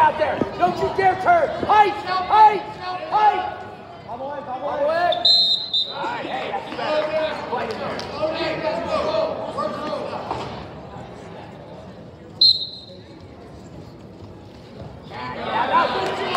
out there. Don't you dare turn. Height, height, height. Come away, come All away. the way. All right, hey, that's better. Play in there. Yeah, now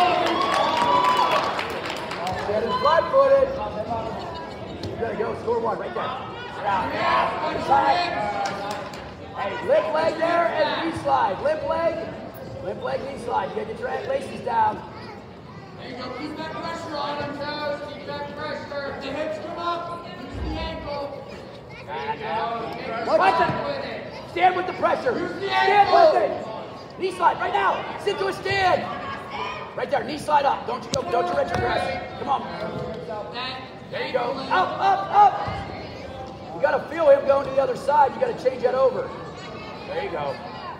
get him flat-footed. You're gonna go score one right there. Yeah. Inside. Hey, limp leg there and knee slide. Limp leg, knee slide. You gotta get your laces down. There you go. Keep that pressure on them toes. Keep that pressure. If the hips come up, use the ankle. There you go. Watch it. Stand with the pressure. Stand with it. Knee slide right now. Sit to a stand. Right there. Knee slide up. Don't you retrogress. Come on. There you go. Up, up, up. You got to feel him going to the other side. You got to change that over. There you go.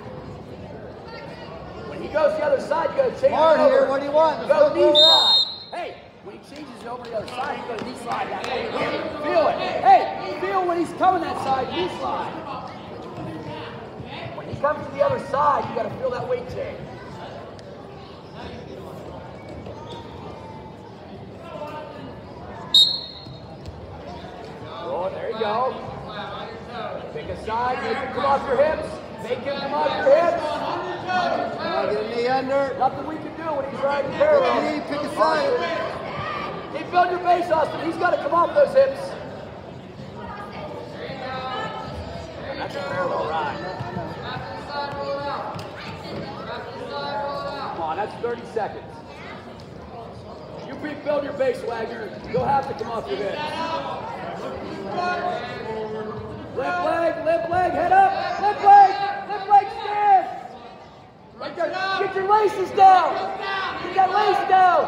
When he goes to the other side, you got to change it over. Here, what do you want? Go knee slide. Hey, when he changes it over to the other side, you got to knee slide that way. Feel it. Hey, feel when he's coming that side, knee slide. When he comes to the other side, you got to feel that weight change. Oh, there you go. Pick a side, make him come off your hips. Make him come off your hips. Get a knee under. Nothing we can do when he's riding parallel. Pick a side. Keep building your base, Austin. He's got to come off those hips. That's a parallel ride. Come on, that's 30 seconds. You keep building your base, Wagner. You'll have to come off your hips. Left leg, head up. Left leg, stand. Right there. Get your laces down. Get that lace down.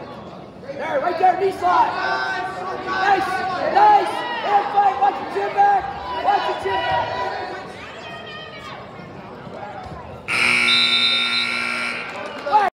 There, right there, knee slide. Nice. And fight, watch your chin back.